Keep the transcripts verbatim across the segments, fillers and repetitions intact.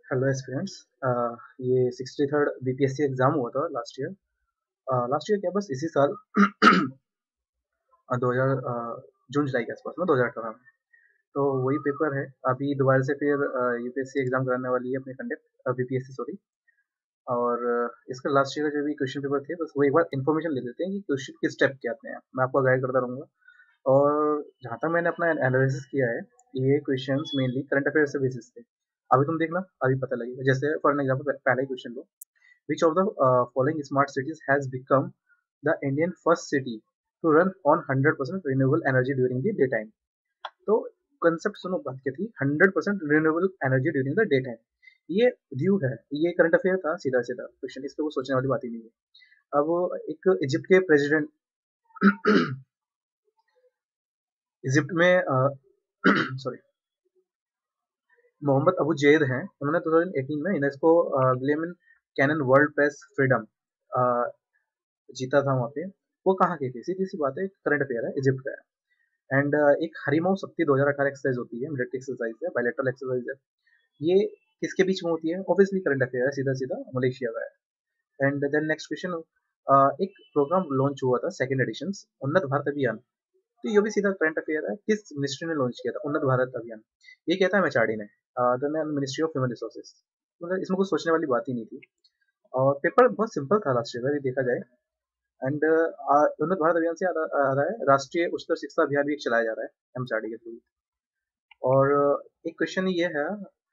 Hello aspirants. ये sixty third BPSC exam हुआ था लास्ट ईयर। लास्ट ईयर क्या बस इसी साल दो हज़ार जून जुलाई के आसपास में दो हज़ार अठारह में। तो वही पेपर है अभी दोबारा से फिर यूपीएससी एग्जाम कराने वाली है अपने कंडक्ट बीपीएससी सॉरी। और अ, इसका लास्ट ईयर का जो भी क्वेश्चन पेपर थे बस वो एक बार इन्फॉर्मेशन ले लेते हैं कि क्वेश्चन किस टाइप के आते हैं। मैं आपको गाइड करता रहूँगा। और जहाँ तक मैंने अपना एनालिसिस किया है, ये क्वेश्चंस मेनली करंट अफेयर से बेसिस थे। अभी तुम देखना, अभी पता लगेगा। जैसे फॉर एन एग्जाम्पल पहला ही क्वेश्चन लो, which of the uh, following smart cities has become the Indian first city to run on one hundred percent renewable energy during the daytime? तो कंसेप्ट सुनो, बात क्या थी, one hundred percent renewable energy during the daytime। ये view है, ये current affair था, सीधा सीधा क्वेश्चन, इस पे वो सोचने वाली बात ही नहीं है। अब एक इजिप्ट के प्रेसिडेंट इजिप्ट में सॉरी मोहम्मद अबू जैद हैं। उन्होंने दो हज़ार अठारह में UNESCO Guillermo Cano World press Freedom जीता था वहाँ पे। वो कहाँ की थी? सीधी सी बात है, करंट अफेयर है, इजिप्ट का है। एंड एक हरिमो शक्ति दो हज़ार अठारह एक्सरसाइज होती है, मिलिट्री एक्सरसाइज है, बायलैटरल एक्सरसाइज है। ये किसके बीच में होती है? ऑब्वियसली करंट अफेयर है, सीधा सीधा मलेशिया का है। एंड देन नेक्स्ट क्वेश्चन, एक प्रोग्राम लॉन्च हुआ था, सेकंड एडिशन, उन्नत भारत अभियान। तो ये भी सीधा करंट अफेयर है, किस मिनिस्ट्री ने लॉन्च किया था उन्नत भारत अभियान? ये कहता है एमएचआरडी ने, then ministry of human resources. मतलब इसमें कुछ सोचने वाली बात ही नहीं थी। और पेपर बहुत सिंपल था लास्ट ईयर, यदि देखा जाए। एंड उन्नत भारत अभियान से आ रहा आ रहा है, राष्ट्रीय उच्चतर शिक्षा अभियान भी एक चलाया जा रहा है एमएचआरडी के थ्रू। और uh, एक क्वेश्चन ये है,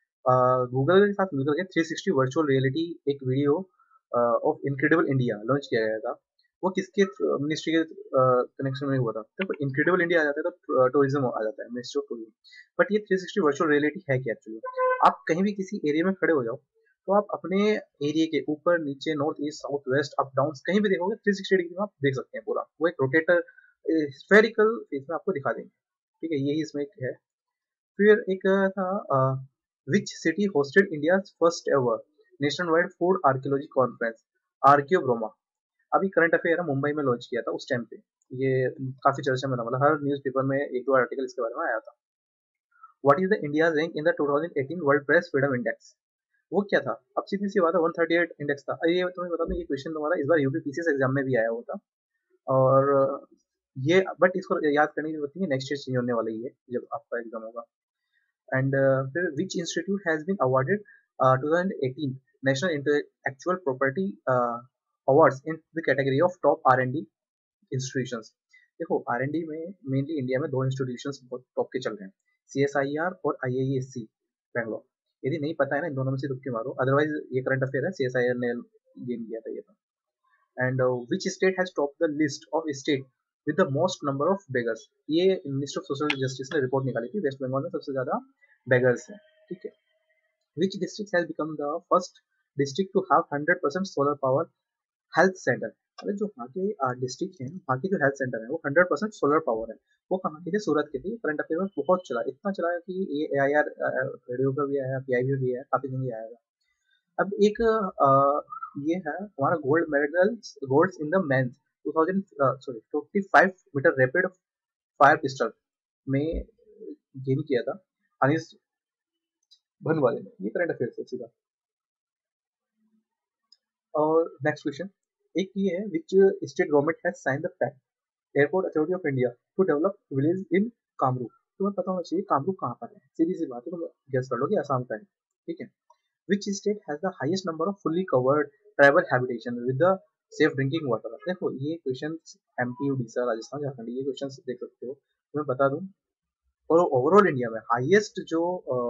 गूगल के साथ मिलकर के थ्री सिक्सटी वर्चुअल रियलिटी एक video of incredible India launch किया गया था। वो किसके मिनिस्ट्री के कनेक्शन में हुआ था? देखो, इनक्रेडिबल इंडिया आ जाता है तो टूरिज्म आ जाता है, मिनिस्ट्री ऑफ टूरिज्म। बट ये थ्री सिक्सटी वर्चुअल रियलिटी है क्या एक्चुअली? आप कहीं भी किसी एरिया में खड़े हो जाओ, तो आप अपने एरिया के ऊपर नीचे north east south west up down कहीं भी देखोगे, थ्री सिक्सटी डिग्री में आप देख सकते हैं पूरा। वो एक रोटेटर स्फेरिकल फेस में आपको दिखा देंगे। ठीक है, यही इसमें एक है। फिर एक था, which city hosted India first ever national wide food archaeology conference, Archaeo Broma. अभी करंट अफेयर है, मुंबई में लॉन्च किया था उस टाइम पे। ये काफी चर्चा में था, मतलब हर न्यूज़पेपर में एक दो आर्टिकल इसके बारे में आया था। What is the India rank in the twenty eighteen world press freedom index? वो क्या था? अब सीधी सी बात है, वन थर्टी एट इंडेक्स था। ये तुम्हें बता दूं, ये क्वेश्चन तुम्हारा इस बार यूपी पीसीएस एग्जाम में भी आया हुआ था। और ये बट इसको याद करने की जरूरत नहीं है, नेक्स्ट ईयर चेंज होने वाला ही है जब आपका एग्जाम होगा। And uh, which institute has been awarded uh, twenty eighteen National Intellectual Property uh, Awards in the category of top R and D institutions? देखो, आर एन डी में mainly India में दो इंस्टीट्यूशंस बहुत top के चल रहे हैं, सी S I are और आई आई एस सी बैंगलोर। यदि नहीं पता है ना, इन दोनों में से तुक्के मारो, अदरवाइज ये करंट अफेयर है, सी एस आई आर ने गेन किया था ये तो। And which state has top the list of state with the most number of beggars? ये मिनिस्टर ऑफ सोशल जस्टिस ने रिपोर्ट निकाली थी, वेस्ट बंगाल में सबसे ज्यादा बेगर्स हैं। ठीक है। Which district has become the first district to have hundred percent solar power health centre? अरे जो वहाँ के डिस्ट्रिक्ट हैं, वहाँ के जो हेल्थ सेंटर है वो हंड्रेड परसेंट सोलर पावर है। वो कहाँ के थे? सूरत के थे। करंट अफेयर में बहुत चला, इतना चला कि ये ए आई आर रेडियो पर भी आया, पी आई बी भी आया, काफी जगह आएगा। अब एक अ, ये है हमारा gold medal, golds in the men's two thousand sorry fifty five metre rapid fire pistol में गेन किया था अनिस भनवाले ने। ये करंट अफेयर से सीधा। और नेक्स्ट क्वेश्चन, एक ये है, which state government has sign the pact airport authority of India to develop village in Kamrup? तुम्हें पता होना चाहिए कामरूप कहाँ पर है, सीधी सी बात है, तुम गेस कर लो कि आसाम का है। ठीक है। Which state has the highest number of fully covered tribal habitation with the safe drinking water? देखो, ये क्वेश्चन एमपी, उड़ीसा, राजस्थान, झारखंड, ये क्वेश्चन देख सकते हो। तो मैं बता दूं, और ओवरऑल इंडिया में हाईएस्ट जो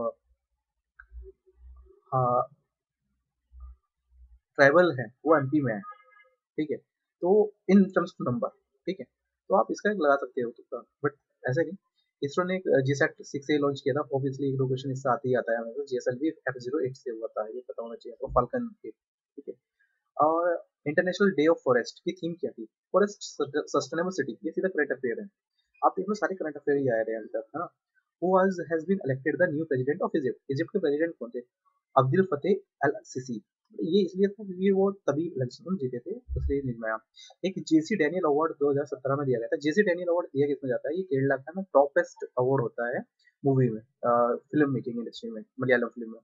ट्राइबल है वो एमपी में है। ठीक है। तो इन टर्म्स ऑफ नंबर, ठीक है, तो आप इसका एक लगा सकते हो तुक्का, बट ऐसा नहीं। इसरो ने जीसैट सिक्स ए लॉन्च किया था, ऑब्वियसली एक दो क्वेश्चन इससे आते ही आता है हमें। जीएसएल भी एफ जीरो एट से हुआ था, ये पता होना चाहिए आपको, फाल्कन के। ठीक है। और इंटरनेशनल डे ऑफ फॉरेस्ट की थीम क्या थी? Forest sustainable city. ये सीधा करंट अफेयर है। आप देख लो, सारे करंट अफेयर ही आ रहे हैं अभी तक, है ना। Who was has been elected the new president of Egypt? Egypt के प्रेसिडेंट कौन थे? Abdel Fattah el Sisi. ये इसलिए था क्योंकि वो तभी इलेक्शन जीते थे, इसलिए निर्णय। एक जेसी डैनियल अवार्ड दो हज़ार सत्रह में दिया गया था। जेसी डैनियल अवार्ड दिया किसमें जाता है? ये केरला का ना टॉपेस्ट अवार्ड होता है मूवी में, फिल्म मेकिंग इंडस्ट्री में, मलयालम फिल्म में।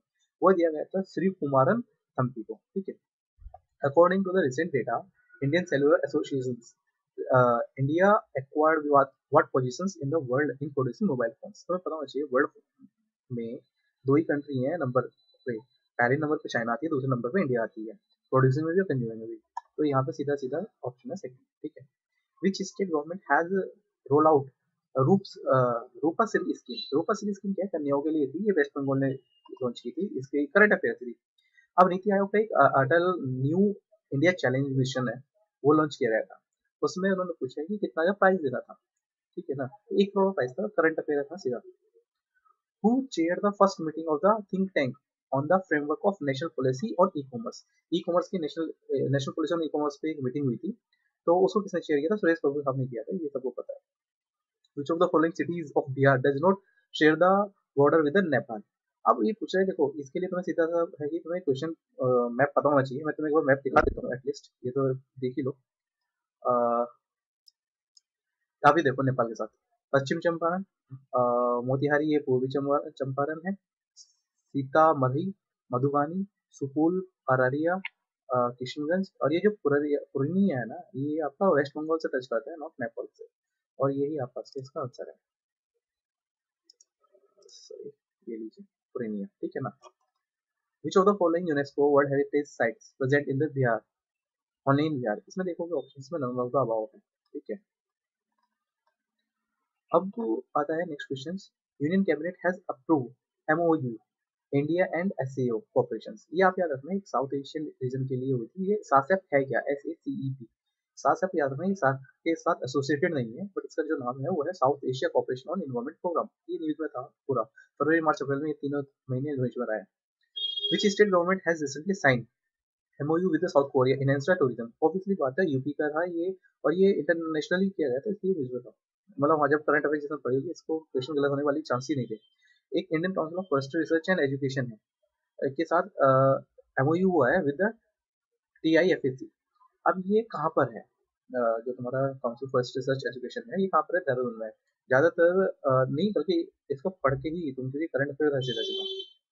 वो दिया गया था श्री कुमारन थम्पी को, ठीक है। According to the recent data, Indian cellular association, India acquired what positions in the world in producing mobile phones. तो पता होना चाहिए वर्ल्ड में दो ही कंट्री हैं नंबर पे, पहले नंबर पे चाइना आती है, दूसरे नंबर पे इंडिया आती है, प्रोड्यूसिंग में भी और कंज्यूमिंग में भी। तो यहाँ पे सीधा सीधा ऑप्शन है सेकंड, ठीक है। Which state government has roll out रूप्स Rupashree scheme. Rupashree scheme क्या कन्याओं के लिए थी, ये वेस्ट बंगाल ने लॉन्च की थी, इसके करंट अफेयर थी। अब नीति आयोग का एक अ, Atal new India challenge mission है, वो लॉन्च किया गया था। उसमें उन्होंने पूछा है कि कितना का प्राइस देना था, ठीक है ना। एक करोड़ प्राइस था, करंट अफेयर था सीधा। Who chair the first meeting of the think tank on the framework of national policy और ई कॉमर्स। ई कॉमर्स की नेशनल नेशनल पॉलिसी और ई कॉमर्स पे एक मीटिंग हुई थी, तो उसको किसने चेयर किया था? सुरेश प्रभु साहब ने किया था, ये सबको पता है। Which of the following cities of Bihar does not share the border with Nepal. अब ये पूछ रहे हैं, देखो इसके लिए तुम्हें सीधा सा है कि तुम्हें क्वेश्चन मैप पता होना चाहिए। मैं तुम्हें एक बार मैप दिखा देता हूँ एटलीस्ट, ये तो देख ही लो। अ, आप ही देखो नेपाल के साथ पश्चिम चंपारण, अ, मोतिहारी ये पूर्वी चंपा- चंपारण है, सीतामढ़ी, मधुबनी, सुपौल, अररिया, अ, किशनगंज, और ये जो पुररिया पूर्णिया है ना, ये आपका वेस्ट बंगाल से टच करता है, नॉट नेपाल से। और यही आपका इसका आंसर है, सही, ये लीजिए पूर्णिया, ठीक है ना। Which of the following UNESCO world heritage sites present in the Bihar, only in Bihar. इसमें देखोगे ऑप्शंस में नन ऑफ द अबव है, ठीक है। अब आता है next question. Union cabinet has approve MOU India and SCO cooperation. ये आप याद रखना, एक साउथ एशियन रीजन के लिए हुई थी। ये सासेप है क्या? S A C E P, सासेप याद रखना, ये साथ के साथ एसोसिएटेड नहीं है, बट इसका जो नाम है वो है South Asia cooperation on environment programme. ये न्यूज में था पूरा, फरवरी मार्च अप्रैल में ये तीनों महीने न्यूज में रहा है। Which state government has recently sign MoU with South Korea in infra tourism. Obviously बात है, यूपी का था ये, और ये इंटरनेशनली किया गया था, इसलिए न्यूज में था। मतलब वहाँ जब करंट अफेयर जिसमें पढ़ी होगी, इसको क्वेश्चन गलत होने वाली चांस ही नहीं थे। एक Indian council of forestry research and education है के साथ एमओयू हुआ है with T I F A C. अब ये कहाँ पर है? अ, जो तुम्हारा काउंसिल फॉरेस्ट रिसर्च एजुकेशन है, ये कहाँ पर है? देहरादून में है। ज्यादातर अ, नहीं, बल्कि इसको पढ़ के ही तुम, क्योंकि करंट अफेयर है सीधा सीधा।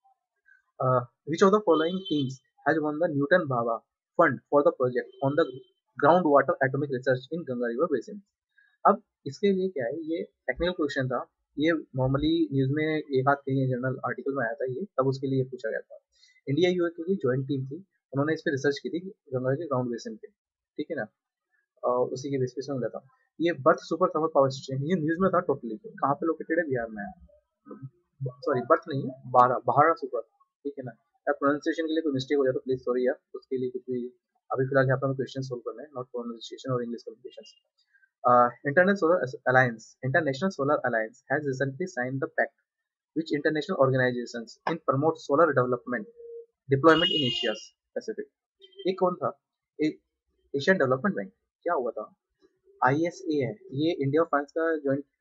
Uh, which of the following teams has won the Newton Bhabha Fund for the project on the groundwater atomic research in Ganga River Basin? अब इसके लिए क्या है, ये टेक्निकल क्वेश्चन था, ये नॉर्मली न्यूज में एक आध कहीं जर्नल आर्टिकल में आया था ये, तब उसके लिए पूछा गया था। इंडिया यूएस की ज्वाइंट टीम थी, उन्होंने इस पे रिसर्च की थी गंगा के ग्राउंड बेसिन पे, ठीक है ना। और उसी के बेस पे मिला था। ये Barh super thermal power station, ये न्यूज में था टोटली। कहाँ पे लोकेटेड है? बिहार में है। सॉरी, बर्थ नहीं है, बारह बारह सुपर, ठीक है ना। यार प्रोनाउंसिएशन के लिए कोई मिस्टेक हो जाए तो प्लीज सॉरी यार, उसके लिए कुछ भी। अभी फिलहाल यहाँ पे हमें क्वेश्चन सोल्व करना है, नॉट प्रोनाउंसिएशन और English communication. International solar alliance international solar alliance has recently sign the pact which international organizations in promote solar development deployment in Asia Pacific। ये कौन था? Asian development bank. क्या हुआ था? I S A है, ये India और France का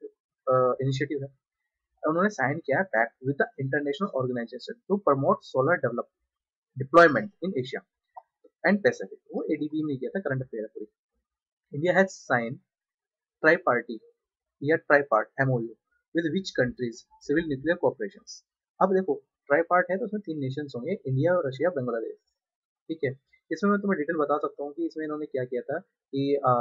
जॉइंट इनिशिएटिव है। उन्होंने साइन किया है pact with the international organisation to promote solar develop deployment in Asia and Pacific. वो एडीबी में किया था, करंट अफेयर पूरी। India has sign tri party या tri part MoU with which countries civil nuclear cooperation. अब देखो, try part है तो उसमें तीन नेशंस होंगे, इंडिया, रशिया, बांग्लादेश, ठीक है। इसमें मैं तुम्हें डिटेल बता सकता हूँ कि इसमें इन्होंने क्या किया था कि आ,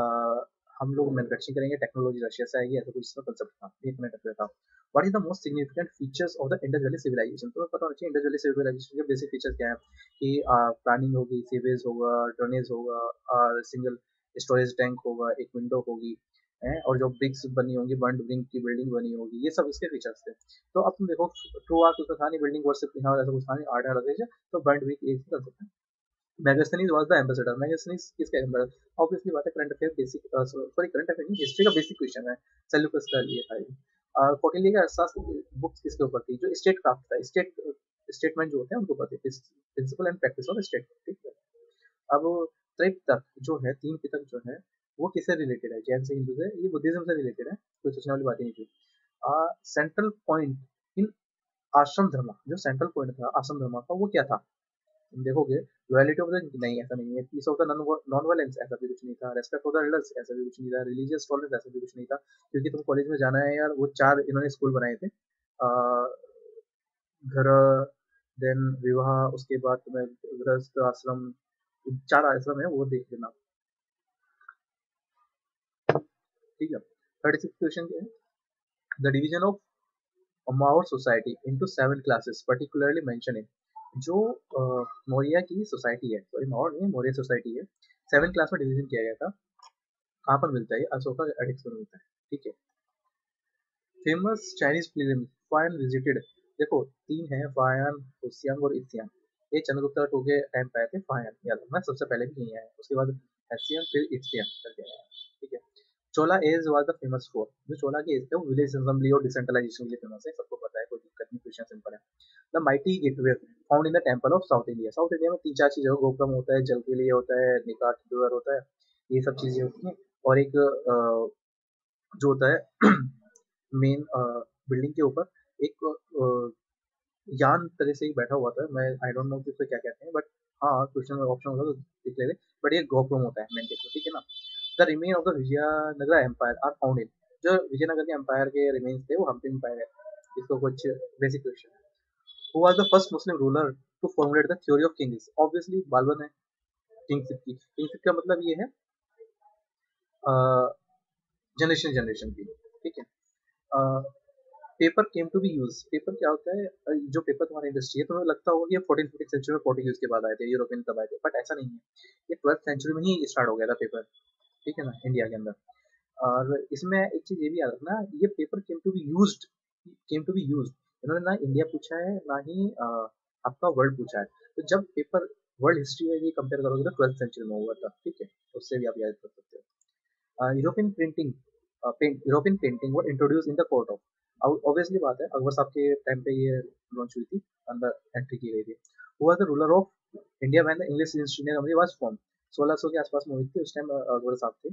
हम लोग मैन्युफैक्चरिंग करेंगे, टेक्नोलॉजी रशिया से आएगी, ऐसा कुछ इसमें कंसेप्ट था, एक मिनट था। What is the most significant features of the Indus valley civilisation? तुम्हें पता होना चाहिए इंडस वैली सिविलाइजेशन के बेसिक फीचर्स क्या है, कि प्लानिंग होगी, सीवेज होगा, ड्रेनेज होगा, और सिंगल स्टोरेज टैंक होगा, एक विंडो होगी, है, और जो ब्रिक्स बनी होंगी, बर्न ब्रिक की बिल्डिंग बनी होगी, ये सब इसके फीचर्स थे। तो अब तुम देखो, ट्रू आर्क उसका था नहीं, बिल्डिंग वर्शिप ऐसा कुछ था नहीं, आर्ट लगे, तो बर्न ब्रिक एक कर सकते हैं। Megasthenes was the ambassador. Megasthenes किसका एम्बेसडर? ऑब्वियसली बात है, current affair basic, sorry current affair नहीं, हिस्ट्री का बेसिक क्वेश्चन है, सेल्यूकस का लिए था ये। और कौटिल्य का अर्थशास्त्र बुक्स किसके ऊपर थी? जो स्टेट क्राफ्ट था, स्टेट स्टेटमेंट जो होते हैं उनके ऊपर थी, principle and practice of state, ठीक है। अब त्रैपिटक जो है, तीन पिटक जो है, वो किससे रिलेटेड है? जैन से, हिंदू से, ये बुद्धिज्म से रिलेटेड है, कोई सोचने वाली बात ही नहीं थी। सेंट्रल पॉइंट इन आश्रम धर्म, जो सेंट्रल पॉइंट था आश्रम धर्म का, वो क्या था? तुम देखोगे, लॉयल्टी ऑफ द, नहीं ऐसा नहीं है, peace of the non violence, ऐसा भी कुछ नहीं था, रेस्पेक्ट ऑफ द एल्डर्स, ऐसा भी कुछ नहीं था, रिलीजियस टॉलरेंस, ऐसा भी कुछ नहीं था। क्योंकि तुम कॉलेज में जाना है यार, वो चार इन्होंने स्कूल बनाए थे, घर, देन विवाह, उसके बाद तुम्हें गृहस्थ आश्रम, चार आश्रम है वो देख लेना। ठीक है। थर्टी सिक्स क्वेश्चन क्या है, the division of Mawar society into seven classes particularly mention in, जो अ, मौर्य की सोसाइटी है, सॉरी मावर नहीं मौर्य सोसाइटी है, सेवन क्लास में डिवीजन किया गया था। कहाँ पर मिलता है, अशोका एडिक्स में मिलता है। ठीक है। Famous Chinese film Fahien visited, देखो तीन है, फायन, हुसियांग और इत्सियांग। ये चंद्रगुप्ता टू के टाइम पे आए थे। फायन याद रखना, सबसे पहले भी यही आया, उसके बाद हसियन, फिर इत्सियांग करके आया। ठीक है। Chola age was the famous for, जो चोला की एज थे वो विलेज असेंबली और डिसेंट्रलाइजेशन के लिए फेमस है, सबको पता है, कोई दिक्कत नहीं, क्वेश्चन सिंपल है। The mighty gateway found in the temple of South India, South India में तीन चार चीजें, गोपुरम होता है, जल के लिए होता है, निकाट द्वार होता है, ये सब चीजें होती हैं। और एक अ, जो होता है मेन बिल्डिंग के ऊपर एक अ, यान तरह से ही बैठा हुआ था, मैं आई डोंट नो कि उसे क्या कहते हैं, बट हाँ क्वेश्चन में ऑप्शन होगा तो देख लेते, बट ये गोपुरम होता है मेन गेट में। ठीक है ना। The remain of the Vijayanagar empire are found in, जो विजयनगर के एम्पायर के रिमेन्स थे वो हम्पी एम्पायर है। इसको कुछ बेसिक क्वेश्चन है। Who was the first Muslim ruler to formulate the theory of kings, obviously Balban है। किंगशिप की, किंगशिप का मतलब ये है जनरेशन जनरेशन की। ठीक है। Paper came to be use, paper क्या होता है, अ, जो पेपर तुम्हारी इंडस्ट्री है, तुम्हें लगता होगा कि ये फोर्टीन फिफ्टीन सेंचुरी में पोर्टुगीज के बाद आए थे, यूरोपियन तब आए थे, बट ऐसा नहीं है। ये ट्वेल्थ सेंचुरी में ही स्टार्ट हो गया था पेपर। ठीक है ना, इंडिया के अंदर। और इसमें एक चीज ये भी याद रखना, ये paper came to be used, came to be used, इन्होंने ना इंडिया पूछा है ना ही अ, आपका वर्ल्ड पूछा है। तो जब पेपर वर्ल्ड हिस्ट्री में भी कंपेयर करोगे तो ट्वेल्थ सेंचुरी में हुआ था। ठीक है, उससे भी आप याद कर सकते हो। यूरोपियन प्रिंटिंग, यूरोपियन पेंटिंग वो introduce in the court of, obviously बात है अकबर साहब के टाइम पे ये लॉन्च हुई थी, अंदर एंट्री की गई थी। Who the ruler of India when the English East India company was form, सोलह सौ के आसपास में हुई थी, उस टाइम अकबर साहब थे।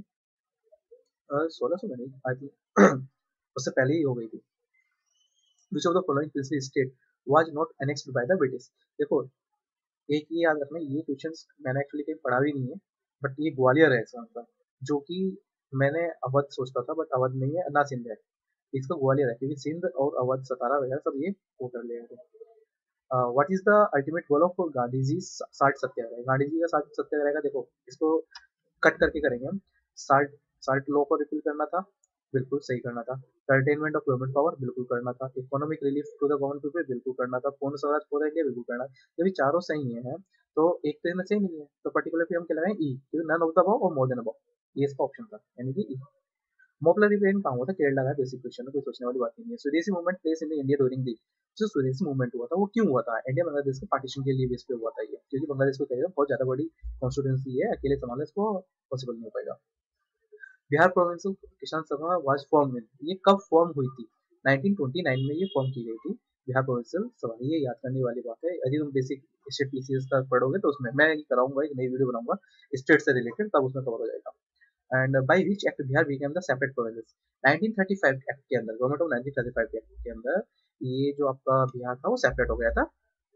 सोलह सौ में नहीं आई थिंक उससे पहले ही हो गई थी। Which of the following princely state was not annexed by the British, देखो एक ही याद रखना, ये क्वेश्चंस मैंने एक्चुअली कहीं पढ़ा भी नहीं है, बट ये ग्वालियर है इसका आंसर, जो कि मैंने अवध सोचता था, बट अवध नहीं है ना, सिंध है। इसका ग्वालियर है, क्योंकि सिंध और अवध सतारा वगैरह सब ये वो कर ले गए थे। What is the ultimate goal of Gandhi ji salt satyagraha, Gandhi ji का साल्ट सत्याग्रह का देखो, इसको कट करके करेंगे हम। साल्ट, साल्ट लॉ को रिपील करना था, बिल्कुल सही करना था। कंटेनमेंट ऑफ गवर्नमेंट पावर, बिल्कुल करना था। Economic relief to the common people, बिल्कुल करना था। पूर्ण स्वराज पूरा इंडिया, बिल्कुल करना। जब ये चारों सही है तो एक तो इनमें सही नहीं है, तो पर्टिकुलर फिर हम क्या लगाएं, ई, क्योंकि none of the above or more then above, ये इसका ऑप्शन था, यानी कि ई। मॉपलर रिपेयरिंग कहाँ हुआ था, केरला का, बेसिक क्वेश्चन है, कोई सोचने वाली बात नहीं है। Swadeshi movement place in India during the, जो स्वदेशी मूवमेंट हुआ था वो क्यों हुआ था, इंडिया बांग्लादेश के पार्टीशन के लिए बेस पे हुआ था ये, क्योंकि बांग्लादेश को कहेगा बहुत ज्यादा बड़ी कॉन्स्टिट्यूंसी है, अकेले संभालना इसको पॉसिबल नहीं हो पाएगा। बिहार प्रोविंशियल किसान सभा वाज फॉर्म में, ये कब फॉर्म हुई थी, नाइनटीन ट्वेंटी नाइन में ये फॉर्म की गई थी, बिहार प्रोविंशियल सभा, ये याद करने वाली बात है। यदि तुम बेसिक स्टेट पीसीएस का पढ़ोगे तो उसमें मैं कराऊंगा, एक नई वीडियो बनाऊंगा स्टेट से रिलेटेड, तब उसमें कवर हो जाएगा। And by which act Bihar became the separate province, nineteen thirty five act के अंदर, government of nineteen thirty five के एक्ट के अंदर ये जो आपका बिहार था वो सेपरेट हो गया था।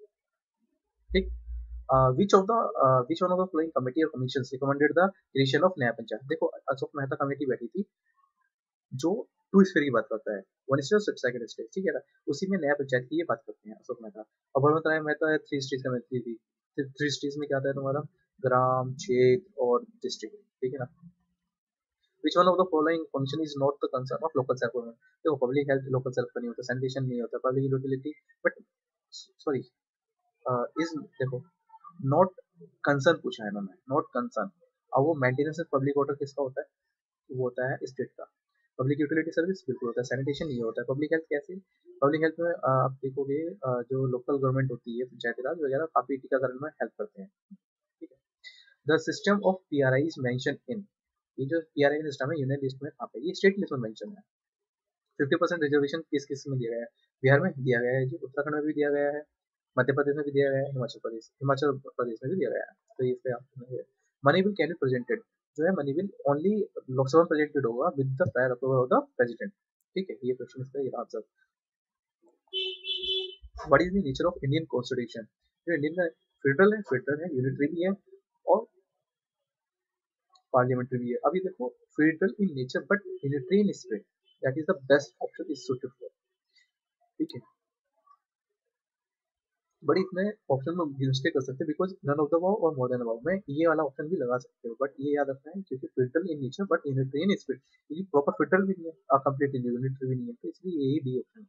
ठीक। Which of the which one of the following committee और commission recommended the creation of नया पंचायत, देखो अशोक मेहता कमेटी बैठी थी जो टू स्फीयर की बात करता है, वन स्टेट सेकंड स्टेट, ठीक है ना, उसी में नया पंचायत की ये बात करते हैं अशोक मेहता। और भगवंत राय मेहता थ्री स्टेट का मंत्री थी, थ्री स्टेट में क्या आता है तुम्हारा, ग्राम, क्षेत्र और डिस्ट्रिक्ट। ठीक है ना। Which one of the following function is not the concern of local self government, देखो पब्लिक हेल्थ लोकल सेल्फ का नहीं होता, सैनिटेशन नहीं होता, public utility, but sorry is, देखो नॉट कंसर्न पूछा है इन्होंने, नॉट कंसर्न। अब वो मेंटेनेंस ऑफ पब्लिक ऑर्डर किसका होता है, वो होता है स्टेट का। पब्लिक यूटिलिटी सर्विस बिल्कुल होता है, सैनिटेशन नहीं होता है। पब्लिक हेल्थ कैसे, पब्लिक हेल्थ में अ, आप देखोगे अ, जो लोकल गवर्नमेंट होती है, पंचायती राज वगैरह, काफी टीकाकरण में हेल्प करते हैं। ठीक है। The system of PRI is mention in, ये जो पीआरआई सिस्टम है यूनियन लिस्ट में कहाँ पे, ये स्टेट लिस्ट में मेंशन है। फिफ्टी परसेंट रिजर्वेशन किस किस में दिया गया है, बिहार में दिया गया है जी, उत्तराखंड में भी दिया गया है, मध्य प्रदेश में भी दिया गया है, हिमाचल प्रदेश हिमाचल प्रदेश में भी दिया गया है। तो ये पे आप money bill can be presented, जो है money bill only Lok Sabha presented होगा with the prior approval of the president. ठीक है, ये क्वेश्चन इसका ये answer. What is the nature of Indian constitution, जो इंडियन का फेडरल है, फेडरल है, यूनिटरी भी है और पार्लियामेंट्री भी है। अभी देखो federal in nature but unitary in spirit, that is the best option is suited for. ठीक है। बट इसमें ऑप्शन में मिस्टेक कर सकते हैं, because none of the above or more then above में ये वाला ऑप्शन भी लगा सकते हो, बट ये याद रखना है क्योंकि filter in nature but unitary in speed, क्योंकि प्रॉपर फिल्टर भी नहीं है, कंप्लीट यूनिटरी भी नहीं है, तो इसलिए यही D option.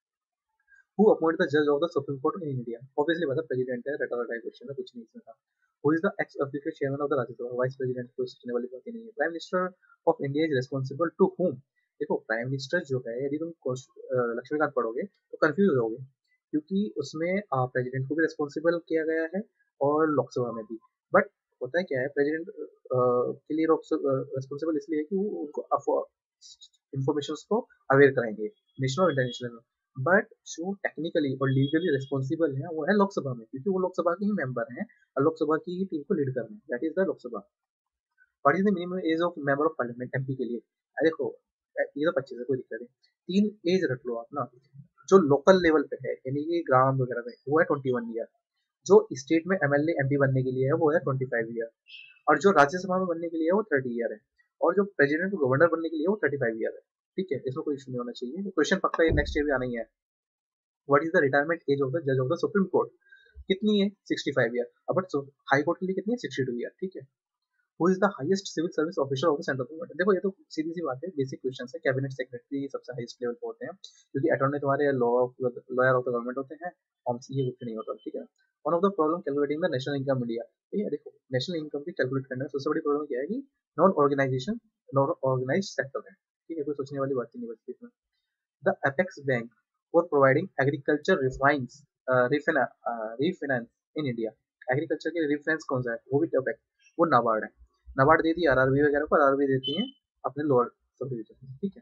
Who appoint the जज of the supreme court in India, obviously मतलब प्रेसिडेंट है, रटा रटा क्वेश्चन है, कुछ नहीं इसमें था। Who is the ex official chairman of the Rajya Sabha, vice president, कोई सोचने वाली बात ही नहीं है। Prime minister of India is responsible to whom, देखो प्राइम मिनिस्टर जो है, यदि तुम लक्ष्मीकांत पढ़ोगे तो कंफ्यूज होगे, क्योंकि उसमें प्रेसिडेंट को भी रिस्पॉन्सिबल किया गया है और लोकसभा में भी। बट होता है क्या है, प्रेसिडेंट के लिए रिस्पॉन्सिबल इसलिए है कि वो उनको इंफॉर्मेशन को अवेयर कराएंगे नेशनल और इंटरनेशनल। बट जो टेक्निकली और लीगली रिस्पॉन्सिबल है वो है लोकसभा में, क्योंकि वो लोकसभा के ही मेंबर हैं और लोकसभा की ही टीम को लीड कर रहे हैं, that is the Lok Sabha. What is the minimum age of member of parliament MP के लिए, अरे देखो ये तो पच्चीस है, कोई दिक्कत नहीं, तीन एज रख लो आप ना। जो लोकल लेवल पे है यानी कि ग्राम वगैरह में वो है ट्वेंटी वन ईयर, जो स्टेट में एमएलए एमपी बनने के लिए है वो है ट्वेंटी फाइव ईयर, और जो राज्यसभा में बनने के लिए है वो थर्टी ईयर है, और जो प्रेसिडेंट गवर्नर बनने के लिए वो थर्टी फाइव ईयर है। ठीक है, इसमें कोई इशू नहीं होना चाहिए, क्वेश्चन पक्का ये नेक्स्ट ईयर भी आना ही है। What is the retirement age of the जज ऑफ द सुप्रीम कोर्ट, कितनी है सिक्सटी फाइव ईयर, अब बट हाई कोर्ट के लिए कितनी है सिक्सटी टू ईयर। ठीक है, who is the highest civil service officer of the central government, देखो ये तो सीधी सी बात है, बेसिक क्वेश्चन है, कैबिनेट सेक्रेटरी सबसे हाईएस्ट लेवल पे होते हैं, क्योंकि अटॉर्नी तुम्हारे law lawyer of the government होते हैं, ये कुछ नहीं होता। ठीक है, one of the problem calculating the national income India, ये देखो नेशनल इनकम की कैलकुलेट करने में सबसे बड़ी प्रॉब्लम क्या है कि non organisation non organise sector है। ठीक है, कोई सोचने वाली बात नहीं बचती इसमें। The Apex Bank for providing agriculture refines uh, refinance uh, refinance in India, agriculture के रिफरेंस कौन सा है, वो भी टॉपिक, वो नाबार्ड है। नाबार्ड देती है आरआरबी वगैरह को, आरआरबी देती है अपने लोअर सब डिवीजन। ठीक है,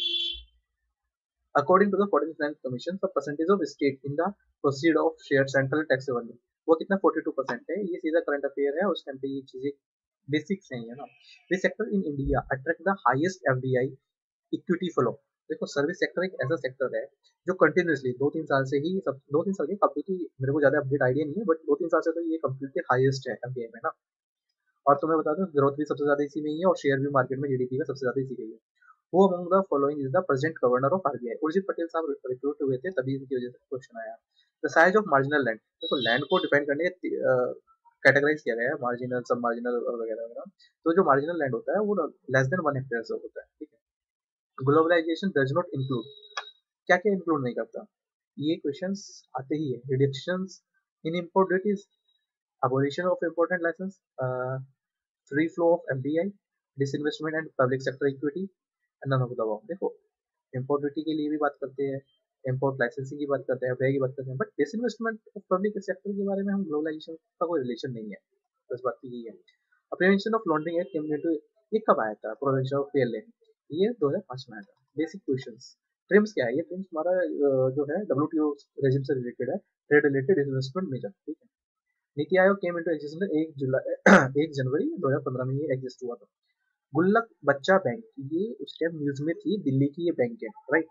according to the forty five commission the percentage of state in the proceed of share central tax revenue, वो कितना फोर्टी टू परसेंट है, ये सीधा करंट अफेयर है, उस टाइम पे ये चीजें बेसिक्स हैं, है ना। This sector in India attract the highest FDI equity flow, देखो सर्विस सेक्टर एक ऐसा सेक्टर है जो कंटिन्यूसली दो तीन साल से ही सब दो तीन साल के कंप्लीटली, मेरे को ज्यादा अपडेट आइडिया नहीं है, बट दो तीन साल से तो ये कंप्लीटली हाईएस्ट है एफडीआई में ना। और तुम्हें बता दूं ग्रोथ भी सबसे ज्यादा इसी में ही है, और शेयर भी मार्केट में जीडीपी का सबसे ज्यादा इसी का ही है। वो among the following is the present governor of RBI, Urjit Patel साहब रिक्रूट हुए थे, तभी इनकी वजह से क्वेश्चन आया। The size of marginal land, देखो लैंड को डिफाइन करने के कैटेगराइज किया गया है, मार्जिनल, सब मार्जिनल वगैरह वगैरह। तो जो मार्जिनल लैंड होता है वो लेस देन वन हेक्टेयर से होता है। ठीक है, ग्लोबलाइजेशन डज नॉट इंक्लूड, क्या क्या इंक्लूड नहीं करता, ये क्वेश्चंस आते ही है। Reductions in import duties, abolition of important license, uh, free flow of F D I, disinvestment and public sector equity, and none of the above। देखो import duty के लिए भी बात करते हैं, इम्पोर्ट लाइसेंसिंग की बात करते हैं, एफ डी आई की बात करते हैं, but disinvestment of public sector के बारे में हम ग्लोबलाइजेशन का कोई रिलेशन नहीं है, बस बात यही है। Prevention of laundering act community, ये कब आया था, प्रिवेंशन ऑफ पीएलए, ये दो हज़ार पाँच में आया था। बेसिक क्वेश्चंस, ट्रिम्स क्या है, ये ट्रिम्स हमारा अ, जो है डब्ल्यूटीओ रेजिम से रिलेटेड है, ट्रेड रिलेटेड इन्वेस्टमेंट मेजर। ठीक है, नीति आयोग केम इनटू एग्जिस्टेंस एक जुलाई एक जनवरी दो हज़ार पंद्रह में ये एग्जिस्ट हुआ था। गुल्लक बच्चा बैंक, ये उस टाइम न्यूज में थी, दिल्ली की ये बैंक है, right.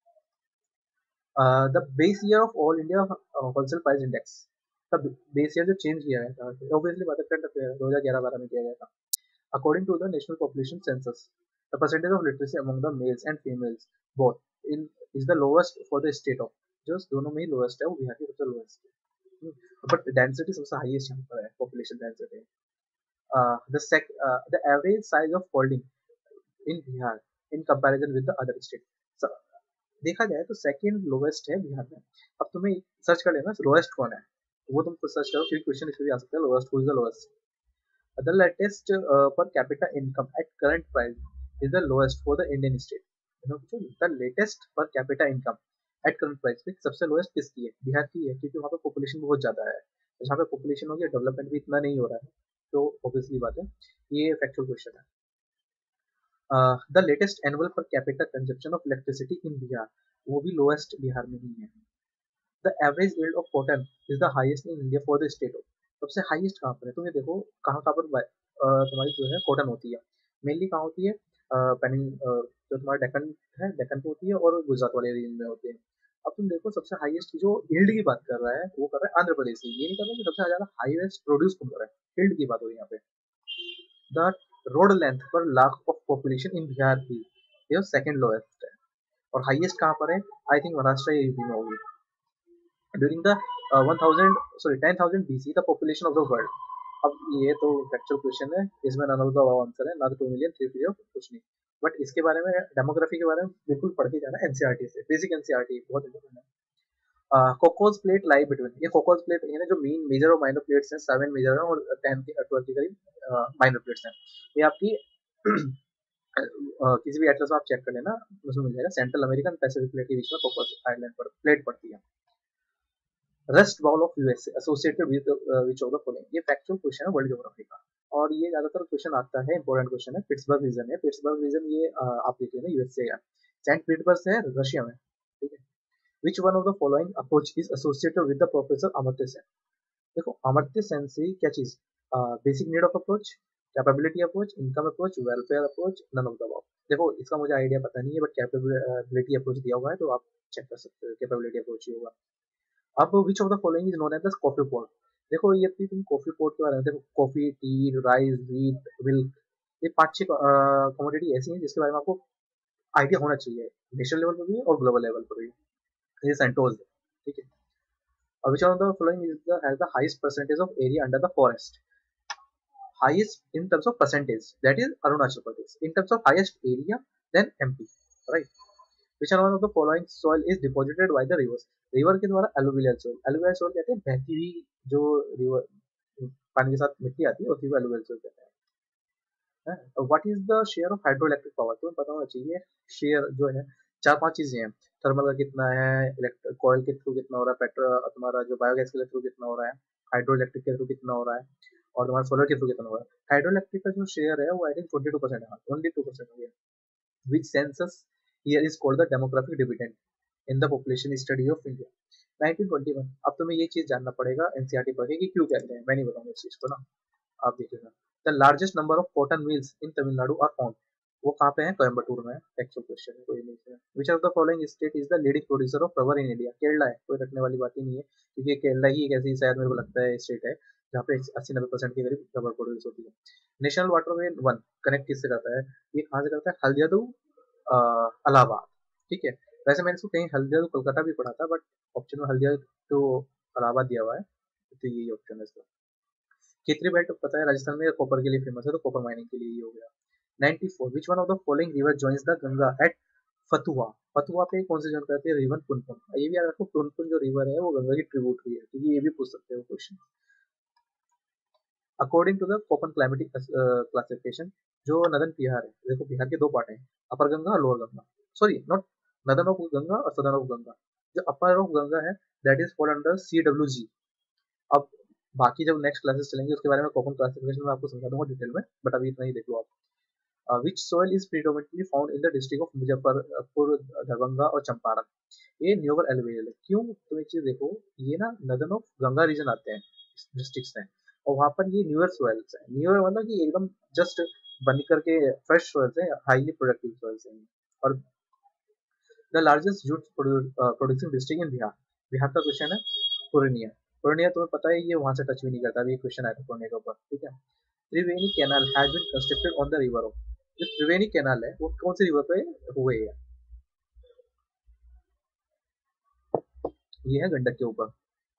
The base year of all India wholesale price index, तब बेस ईयर जो चेंज किया गया था, ऑब्वियसली बात करंट अफेयर दो हज़ार ग्यारह बारह में किया गया था। According to the national population census the percentage of literacy among the males and females both in is the lowest for the state of, जो दोनों में ही लोएस्ट है, वो बिहार की सबसे लोएस्ट है, बट डेंसिटी सबसे हाईएस्ट यहाँ पर है, population density. uh, the sec uh, the average size of holding in Bihar in comparison with the other state, so, देखा जाए तो सेकंड लोवेस्ट है बिहार में। अब तुम्हें सर्च कर लेना लोएस्ट कौन है, वो तुम खुद सर्च करो, फिर क्वेश्चन इसमें भी आ सकता है, lowest who is the lowest. The latest per capita income at current price is the lowest for the Indian state, the latest per capita income at current price पे सबसे लोएस्ट किसकी है, बिहार की है, क्योंकि वहाँ पे पॉपुलेशन बहुत ज्यादा है, जहाँ पे पॉपुलेशन होगी डेवलपमेंट भी इतना नहीं हो रहा है, तो ऑब्वियसली बात है ये फैक्चुअल क्वेश्चन है। The latest annual per capita consumption of electricity in Bihar, वो भी लोएस्ट बिहार में ही है। The average yield of cotton is the highest in India for the state of, सबसे हाईएस्ट कहाँ पर है, तुम ये देखो कहाँ कहाँ पर uh, तुम्हारी जो है कॉटन होती है, मेनली कहाँ होती है, पेनिंग uh, जो तुम्हारा डेक्कन है, डेक्कन पे होती है, और गुजरात वाले रीजन में होती है। अब तुम देखो सबसे हाईएस्ट जो यील्ड की बात कर रहा है वो कर रहा है आंध्र प्रदेश, ये नहीं कर रहा है कि सबसे ज्यादा हाईएस्ट प्रोड्यूस कौन कर रहा है, यील्ड की बात हो रही है यहाँ पे। The road length per lakh of population in Bihar की, ये सेकंड लोएस्ट है, और हाईएस्ट कहाँ पर है, आई थिंक महाराष्ट्र या यूपी में होगी। During the one thousand sorry ten thousand B C the population of the world. अब ये तो फैक्चुअल क्वेश्चन है, इसमें none of the above answer है, ना तो टू मिलियन थ्री मिलियन कुछ नहीं। बट इसके बारे में डेमोग्राफी के बारे में बिल्कुल पढ़ के जाना एनसीईआरटी से, बेसिक एनसीईआरटी बहुत इंपॉर्टेंट है। कोकोस प्लेट लाई बिटवीन, ये कोकोस प्लेट ये ना जो मेन मेजर और माइनर प्लेट्स हैं, सेवन मेजर हैं और टेन के ट्वेल्व के करीब माइनर प्लेट्स हैं। ये आपकी अ, किसी भी एटलस में आप चेक कर लेना, उसमें मिल जाएगा सेंट्रल अमेरिकन पैसिफिक प्लेट के बीच में कोकोस आइलैंड पर प्लेट पड़ती है। Rust bowl of USA associated with which of the following, ये फैक्चुअल क्वेश्चन है वर्ल्ड ज्योग्राफी का, और ये ज्यादातर क्वेश्चन आता है, इंपॉर्टेंट क्वेश्चन है। पिट्सबर्ग रीजन है, पिट्सबर्ग रीजन ये अ, आप देखिए ना यूएसए है, सेंट पीटर्सबर्ग है रशिया में, ठीक है। Which one of the following approach is associated with the professor Amartya Sen, देखो अमर्त्य सेन से क्या चीज, basic need of approach, capability approach, income approach, welfare approach, none of the above. देखो इसका मुझे आइडिया पता नहीं है, बट कैपेबिलिटी अप्रोच दिया हुआ है तो आप चेक कर सकते हो, कैपेबिलिटी अप्रोच ही होगा। अब which of the following is known as the coffee pot, देखो ये तुम कॉफी पोट के बारे में देखो, coffee, tea, rice, wheat, milk, ये पांच छह कमोडिटी ऐसी हैं जिसके बारे में आपको आइडिया होना चाहिए, नेशनल लेवल पर भी और ग्लोबल लेवल पर भी। ये सेंटोज है, ठीक है। और which of the following is the has the highest percentage of area under the forest, highest in terms of percentage, that is Arunachal Pradesh. In terms of highest area, then M P, right? Which are one of the following soil is deposited by the rivers? River के द्वारा alluvial soil, alluvial soil कहते हैं बहती हुई जो river पानी के साथ मिट्टी आती है उसी को alluvial soil कहते हैं। What is the share of hydroelectric power, तुम्हें पता होना चाहिए शेयर जो है, चार पांच चीजें हैं, थर्मल का कितना है, इलेक्ट्रिक कॉयल के थ्रू कितना हो रहा है, पेट्रोल तुम्हारा जो बायोगैस के थ्रू कितना हो रहा है, हाइड्रो इलेक्ट्रिक के थ्रू कितना हो रहा है, और तुम्हारा सोलर के थ्रू कितना हो रहा है। हाइड्रो इलेक्ट्रिक का जो शेयर है वो I think twenty two percent है, ट्वेंटी टू परसेंट हो गया। Which census year is called the demographic dividend in the population study of India, nineteen twenty one. अब तुम्हें ये चीज जानना पड़ेगा एनसीईआरटी पढ़ के कि क्यों कहते हैं, मैं नहीं बताऊंगा इस चीज को ना, आप देखिएगा। The largest number of cotton mills in Tamil Nadu are found, वो कहाँ पे है, कोयम्बटूर में है। एक्चुअल क्वेश्चन है, कोई नहीं है। Which of the following state is the leading producer of rubber in India, Kerala है, कोई रखने वाली बात ही नहीं है, क्योंकि केरला ही एक ऐसी शायद मेरे को लगता है स्टेट है जहाँ पे अस्सी नब्बे परसेंट के करीब रबर प्रोड्यूस होती है। नेशनल वाटरवे वन कनेक्ट किससे करता है, ये कहाँ से करता है, हल्दिया टू इलाहाबाद, ठीक है। वैसे मैंने इसको कहीं हल्दिया टू कोलकाता भी पढ़ा था, बट ऑप्शन में हल्दिया टू इलाहाबाद दिया हुआ है, तो यही ऑप्शन है इसका। केतरी बेल्ट पता है राजस्थान में कॉपर के लिए फेमस है, तो कॉपर माइनिंग के लिए ही हो गया। Ninety four which one of the following river joins the Ganga at Fatuha, Fatuha पे कौन से जॉइन करते हैं, रिवर पुनपुन, ये भी याद रखो पुनपुन जो रिवर है वो गंगा की ट्रिब्यूटरी है, क्योंकि ये भी पूछ सकते हो question. According to the Koppen climatic classification, जो नदन बिहार है, देखो बिहार के दो पार्ट हैं, अपर गंगा और lower Ganga, sorry not northern of Ganga और सदन ऑफ गंगा, जो अपर ऑफ गंगा है that is fall under C W G. अब बाकी जब नेक्स्ट क्लासेस चलेंगे उसके बारे में कॉमन क्लासिफिकेशन में आपको समझा दूंगा डिटेल में, बट अभी इतना ही देख लो आप। Which soil is predominantly found in the district of Muzaffarpur, Darbhanga और चंपारण, ये न्यूअर एलुवियल है। क्यों, तो एक चीज देखो, ये ना नदन ऑफ गंगा रीजन आते हैं डिस्ट्रिक्ट्स हैं, और वहां पर ये न्यूअर सॉइल्स है, न्यूअर मतलब कि एकदम जस्ट बन करके फ्रेश सॉइल्स है, हाईली प्रोडक्टिव सॉइल्स हैं। और the largest jute producing district in Bihar, Bihar का क्वेश्चन है पूर्णिया, पूर्णिया तुम्हें पता है ये वहां से टच भी नहीं करता, अभी क्वेश्चन आया था पूर्णिया के ऊपर, ठीक है। Triveni canal has been constructed on the river of, जो त्रिवेणी कैनाल है वो कौन सी रिवर पे हुए है, ये है गंडक के ऊपर।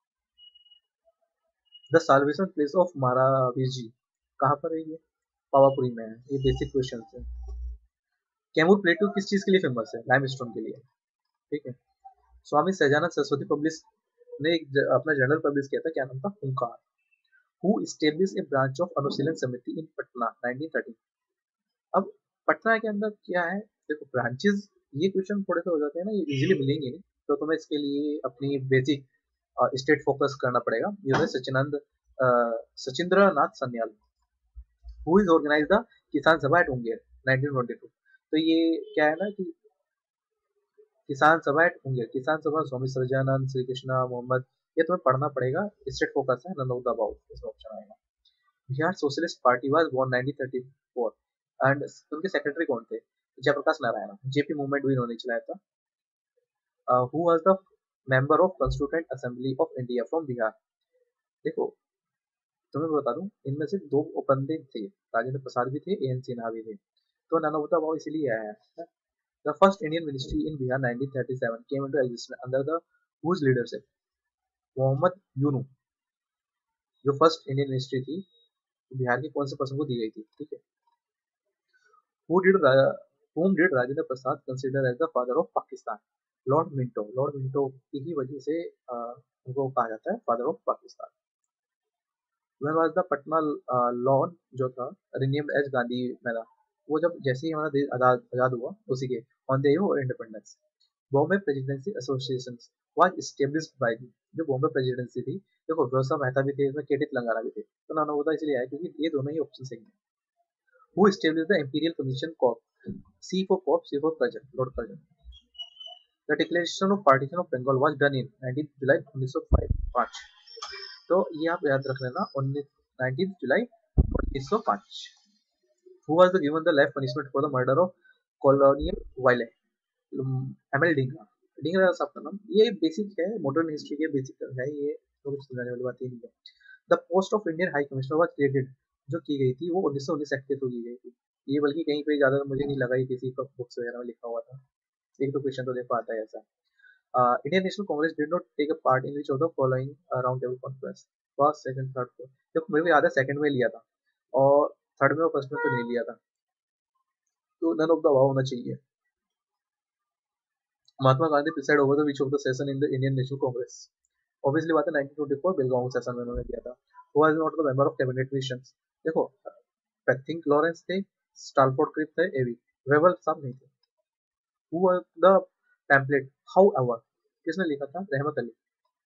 The salvation place of Mahavir ji कहाँ पर है, ये पावापुरी में है, ये बेसिक क्वेश्चन है। कैमूर प्लेटू किस चीज के लिए फेमस है, लाइमस्टोन के लिए, ठीक है। स्वामी सहजानंद सरस्वती पब्लिश ने एक अपना जर्नल पब्लिश किया था, क्या नाम था, Hunkar. Who establish a branch of Anushilan Samiti in Patna nineteen thirty. अब पटना के अंदर क्या है, देखो ब्रांचेस, ये क्वेश्चन थोड़े से हो जाते हैं ना, ये इजीली मिलेंगे नहीं, तो तुम्हें इसके लिए अपनी बेसिक स्टेट फोकस करना पड़ेगा। ये है सचिनंद Sachindra Nath Sanyal. Who is organize the Kisan Sabha at Munger nineteen twenty two, तो ये क्या है ना कि किसान सभा एट मुंगेर, किसान सभा स्वामी सहजानंद, श्री कृष्णा, मोहम्मद, ये तुम्हें पढ़ना पड़ेगा, स्टेट फोकस है, नन ऑफ द अबाउट इसमें ऑप्शन आएगा। Bihar socialist party was born nineteen thirty four and उनके सेक्रेटरी कौन थे, जयप्रकाश नारायण, जेपी मूवमेंट भी इन्होंने चलाया था। Who was the member of constituent assembly of India from Bihar, देखो तुम्हें बता दूं इनमें से दो बंदे थे, राजेंद्र प्रसाद भी थे, एएन सिन्हा भी थे, तो नाना होता भाव इसीलिए आया है। The first Indian ministry in Bihar nineteen thirty seven came into existence under the whose leadership, Mohammad Yunus जो फर्स्ट इंडियन मिनिस्ट्री थी, बिहार के कौन से पर्सन को दी गई थी, ठीक है। Who did Ra- whom did Rajendra Prasad consider as the father of Pakistan? Lord Minto. Lord Minto की ही वजह से अ, उनको कहा जाता है father of Pakistan. When was the Patna law जो था रिनेम्ड एज गांधी मैदान? वो जब जैसे ही हमारा देश आजाद आजाद हुआ उसी के on the eve of independence. Bombay presidency association was established by the. जो बॉम्बे प्रेसिडेंसी थी, देखो व्यवस्था मेहता भी थे, इसमें केटी तेलंगाना भी थे, तो नाना होता इसलिए आया क्योंकि ये दोनों ही ऑप्शन सही है। Who established the Imperial Commission Corps? C for Corps, C for Curzon, Lord Curzon. The Declaration of Partition of Bengal was done in nineteenth July उन्नीस सौ पाँच। तो ये आप याद रख लेना, nineteenth July उन्नीस सौ पाँच। Who was the given the life punishment for the murder of Colonial Wiley? M L Dhingra. Dhingra सबका नाम, ये बेसिक है, मॉडर्न हिस्ट्री के बेसिक है ये, तो कुछ समझाने वाली बात ही नहीं है। The post of Indian high commissioner was created, जो की गई थी वो उन्नीस सौ उन्नीस एक्ट के थ्रू की गई थी। ये बल्कि कहीं पे ज्यादा मुझे नहीं लगा ये किसी का बुक्स वगैरह में लिखा हुआ था। एक तो क्वेश्चन तो देखो आता है ऐसा। Indian National Congress did not take a part in which of the following round table conference? First, second, third, fourth. देखो मेरे को याद है सेकंड में लिया था और थर्ड में और फर्स्ट में तो नहीं लिया था, तो नन ऑफ द अबव होना चाहिए। Mahatma Gandhi preside over the which of the session in the Indian National Congress? Obviously बात है nineteen twenty four Belgaum session में उन्होंने किया था। Who was not the member of cabinet missions? देखो पैथिंग लॉरेंस थे, स्टालफोर्ड क्रिप थे, एवी वेवल साहब नहीं थे। Who was the template however? किसने लिखा था? रहमत अली।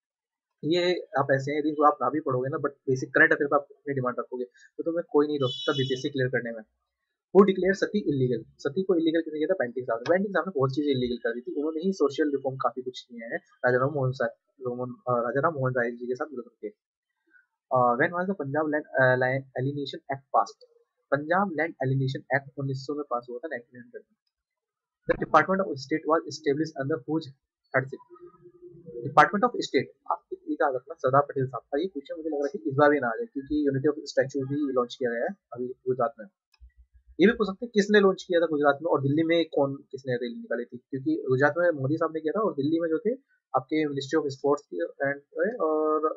ये आप ऐसे हैं, यदि आप ना भी पढ़ोगे ना बट बेसिक करंट अफेयर पे आप अपनी डिमांड रखोगे तो तुम्हें कोई नहीं रोक सकता बीपीएससी क्लियर करने में। Who declare sati illegal? Sati को इलीगल किसने किया था? बेंटिंग साहब ने। बेंटिंग साहब ने बहुत चीजें इलीगल कर दी थी, उन्होंने ही सोशल रिफॉर्म काफी कुछ किए हैं राजा राम मोहन साहब, रोमन राजा राम मोहन राय जी के साथ मिलकर के। When was the Punjab land alienation act passed? Punjab land alienation act उन्नीस सौ में पास हुआ था, नाइनटीन हंड्रेड में। The department of state was established under whose headship? Department of state, आप ये याद रखना सरदार पटेल साहब का। ये क्वेश्चन मुझे लग रहा है कि इस बार भी ना आ जाए क्योंकि यूनिटी ऑफ स्टैचू भी लॉन्च किया गया है अभी गुजरात में। ये भी पूछ सकते हैं किसने लॉन्च किया था गुजरात में, और दिल्ली में कौन किसने रैली निकाली थी, क्योंकि गुजरात में मोदी साहब ने किया था और दिल्ली में जो थे आपके मिनिस्ट्री ऑफ स्पोर्ट्स एंड और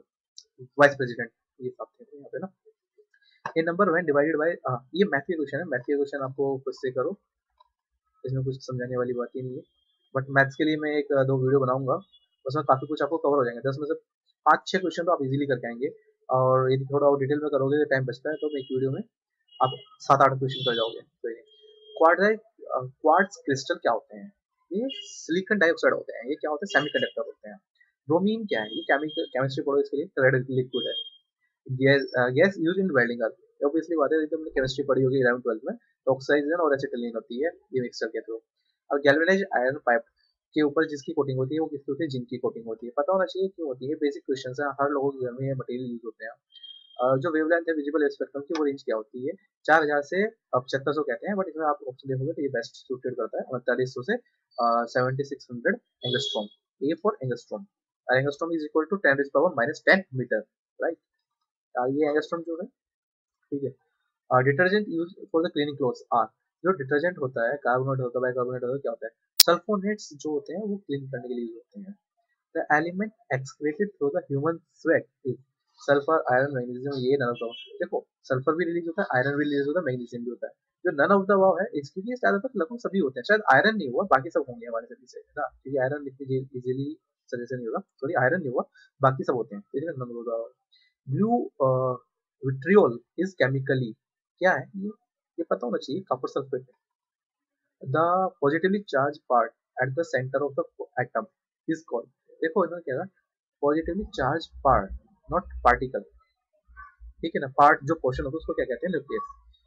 वाइस प्रेसिडेंट ये सब थे यहाँ पे ना। ये नंबर व्हेन डिवाइडेड बाय, ये मैथ के क्वेश्चन है, मैथ के क्वेश्चन आपको खुद से करो, इसमें कुछ समझाने वाली बात ही नहीं है। बट मैथ्स के लिए मैं एक दो वीडियो बनाऊंगा, उसमें काफी कुछ आपको कवर हो जाएंगे। दस में से पाँच छह क्वेश्चन तो आप इजीली करके आएंगे, और यदि थोड़ा और डिटेल में करोगे टाइम बचता है तो मैं एक वीडियो में आप सात आठ क्वेश्चन कर जाओगे। तो क्वार्ट्ज क्वार्ट्ज क्रिस्टल क्या होते हैं? ये सिलिकॉन डाइऑक्साइड होते हैं। ये क्या होते हैं? सेमीकंडक्टर होते हैं। ब्रोमीन क्या है? ये केमिकल केमिस्ट्री पढ़ो, इसके लिए रेड लिक्विड है। Gas gas use in welding, obviously बात है, तुमने केमिस्ट्री पढ़ी होगी इलेवन ट्वेल्थ में, तो ऑक्सीजन और एसिटिलीन होती है ये मिक्सचर के थ्रू। और गैल्वेनाइज्ड आयरन पाइप के ऊपर जिसकी कोटिंग होती है वो किसकी होती है? जिंक की कोटिंग होती है। पता होना चाहिए क्यों होती है, बेसिक क्वेश्चन है, हर लोगों के घर में ये मटेरियल यूज होते हैं। अ, जो वेवलेंथ है विजिबल स्पेक्ट्रम की, वो रेंज क्या होती है? चार हजार से पचहत्तर सौ कहते हैं, बट इसमें आप ऑप्शन देखोगे तो ये बेस्ट सूटेड करता है अड़तालीस सौ से seventy six hundred angstrom. A for angstrom, angstrom is equal to ten raise power minus ten metre, right. ये एंगस्ट्रॉम जो है, ठीक है। Detergent use for the cleaning clothes are, जो डिटर्जेंट होता है कार्बोनेट होता है, बाइकार्बोनेट होता है, क्या होता है? सल्फोनेट्स जो होते हैं वो क्लीन करने के लिए यूज होते हैं। The element excreted through the human sweat is sulphur, iron, magnesium, ये नन ऑफ द, देखो सल्फर भी रिलीज होता है, आयरन भी रिलीज होता है, मैग्नीशियम भी होता है। जो नन ऑफ द वाव है इसके लिए ज्यादातर लगभग सभी होते हैं, शायद आयरन नहीं हुआ, बाकी सब होंगे हमारे सभी से, है ना, क्योंकि आयरन इतनी इजीली शरीर से नहीं होगा, सॉरी आयरन नहीं हुआ, बाकी सब होते हैं, ठीक है। None of the blue vitriol is chemically क्या है ये? ये पता होना चाहिए, कॉपर सल्फेट है। The positively charge part at the centre of the atom is called, देखो इन्होंने क्या, positively charge part not particle, ठीक है ना, पार्ट जो पोर्शन होता है उसको क्या कहते हैं? Nucleus.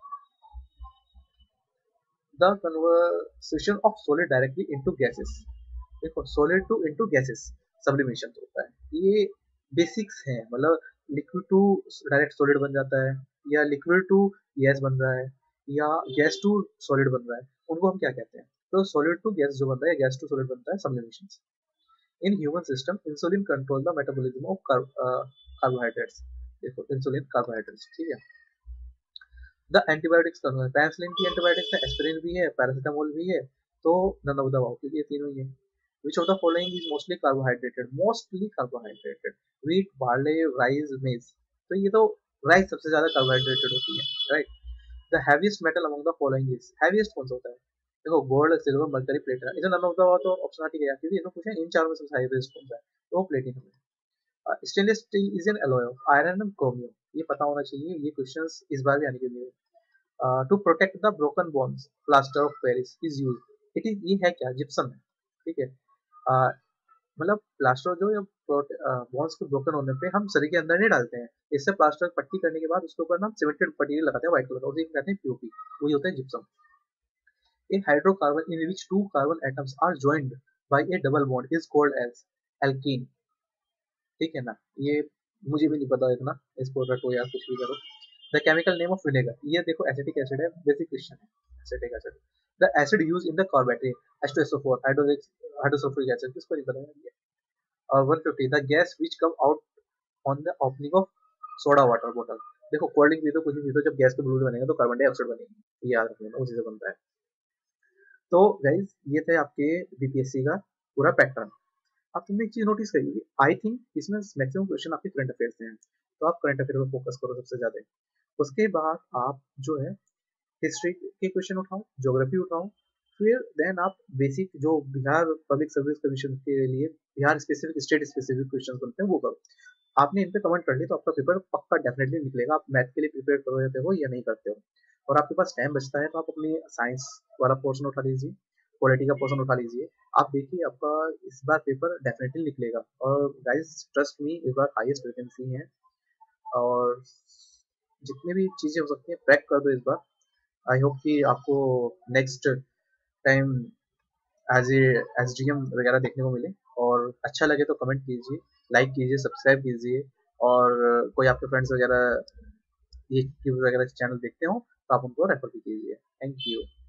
The conversation of solid directly into gases, देखो solid to into gases sublimation होता है, ये बेसिक्स हैं, मतलब लिक्विड टू डायरेक्ट सॉलिड बन जाता है, या लिक्विड टू गैस बन रहा है, या गैस टू सॉलिड बन रहा है, उनको हम क्या कहते हैं? तो सॉलिड टू गैस जो बन रहा है, गैस टू सॉलिड बनता है sublimation. In human system insulin control the metabolism of carbohydrates, देखो इंसुलिन कार्बोहाइड्रेट्स, ठीक है। द एंटीबायोटिक्स पेनिसिलिन की एंटीबायोटिक्स है, एस्पिरिन भी है, पैरासिटामोल भी है, तो नन ऑफ द अबव, क्योंकि ये तीनों ही है। Which of the following is mostly carbohydrated, mostly carbohydrated, wheat, barley, rice, maize. तो ये तो राइस सबसे ज्यादा कार्बोहाइड्रेटेड होती है, right. The heaviest metal among the following is, heaviest कौन सा होता है? देखो गोल्ड, सिल्वर, मरकरी, प्लेटिनम। इधर नन ऑफ द तो ऑप्शन हट गया क्योंकि इन्होंने पूछा इन चार में सबसे हैवीएस्ट कौन सा है, तो वो प्लेटिनम है। Stainless steel is an alloy of iron and chromium, ये पता होना चाहिए, ये क्वेश्चंस इस बार भी आने के लिए। To protect the broken bones plaster of Paris is use, it is, ये है क्या? जिप्सम है, ठीक है। uh, मतलब प्लास्टर जो बोन्स के ब्रोकन होने पे हम सरी के अंदर नहीं डालते हैं, इससे प्लास्टर पट्टी करने के बाद उसके ऊपर हम सीमेंटेड मटेरियल लगाते हैं व्हाइट कलर का, उसे कहते हैं पीओपी, वही होता है gypsum. A hydrocarbon in which two carbon atoms are joined by a double bond is called as alkene, ठीक है ना। ये मुझे भी नहीं पता इतना, इसको रटो या कुछ भी करो। The chemical name of vinegar, ये देखो एसिटिक एसिड है, बेसिक क्वेश्चन है acetic acid. The acid use in the car battery H two S O four, hydrosulphuric acid, किसको नहीं पता है ये। और one fifty, the gas which come out on the opening of soda water bottle. देखो cold drink पी दो, कुछ भी पी दो, जब गैस के बुलबुले बनेंगे तो कार्बन डाइऑक्साइड बनेगी, ये याद रखना, उसी से बनता है। तो गाइज ये थे आपके बीपीएससी का पूरा पैटर्न। अब तुमने एक चीज नोटिस करी होगी, आई थिंक इसमें मैक्सिमम क्वेश्चन आपके करंट अफेयर से हैं, तो आप करंट अफेयर पर फोकस करो सबसे ज्यादा। उसके बाद आप जो है हिस्ट्री के क्वेश्चन उठाओ, ज्योग्राफी उठाओ, फिर देन आप बेसिक जो बिहार पब्लिक सर्विस कमीशन के लिए Bihar specific state specific question बनते हैं वो करो। आपने इन पे कमेंट कर लिया तो आपका पेपर पक्का डेफिनेटली निकलेगा। आप मैथ के लिए प्रिपेयर कर रहे हो या नहीं करते हो, और आपके पास टाइम बचता है तो आप अपनी साइंस वाला पोर्शन उठा लीजिए, पॉलिटी का पोर्शन उठा लीजिए। आप देखिए आपका इस बार पेपर डेफिनेटली निकलेगा। और गाइस ट्रस्ट मी, इस बार हाईएस्ट वैकेंसी है और जितनी भी चीजें हो सकती है क्रैक कर दो इस बार। आई होप कि आपको next time as A S D M वगैरह देखने को मिले। और अच्छा लगे तो कमेंट कीजिए, लाइक कीजिए, सब्सक्राइब कीजिए। और कोई आपके फ्रेंड्स वगैरह ये वगैरह चैनल देखते हो तो आप उनको रेफर भी कीजिए। Thank you.